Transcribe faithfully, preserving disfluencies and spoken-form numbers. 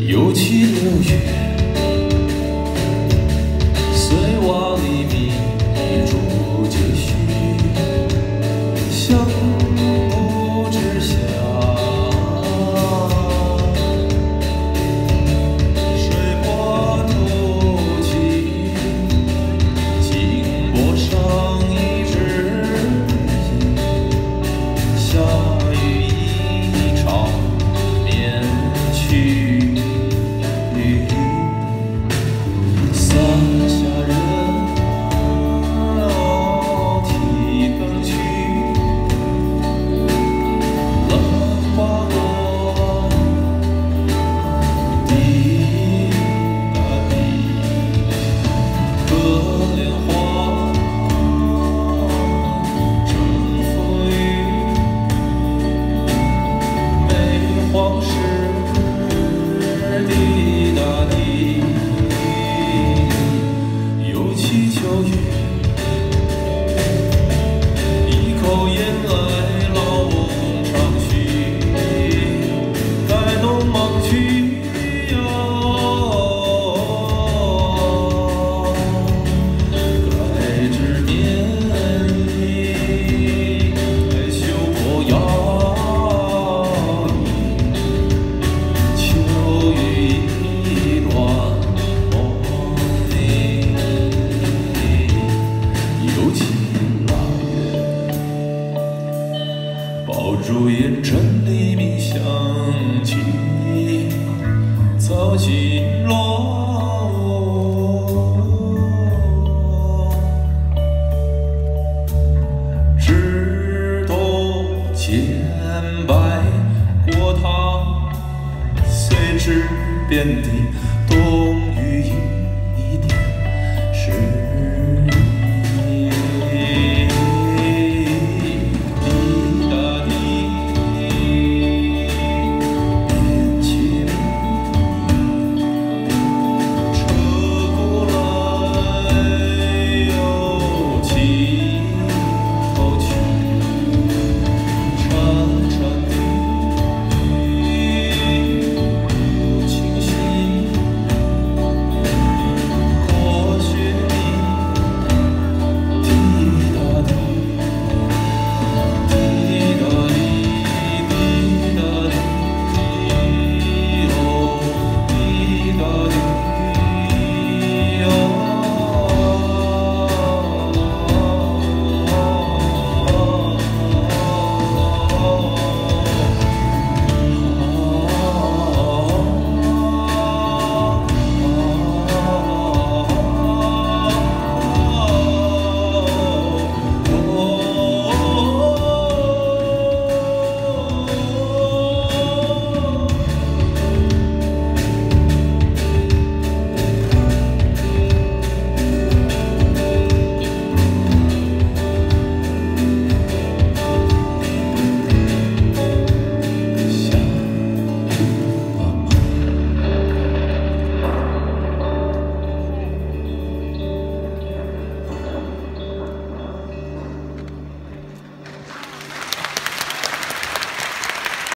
又起六月，碎瓦黎明一烛接续，相不知晓。水波突起，经波上一只影，下雨一场免去。伞下人提灯去，冷花落，滴答滴，可怜花正风雨，梅黄时滴答滴。秋月，一口烟来老翁长吁，该农忙去呀，该知年矣，该休伯牙矣，秋雨已乱。又起腊月，爆竹烟尘黎明响起，草尽落。枝头见白过堂，随之遍地。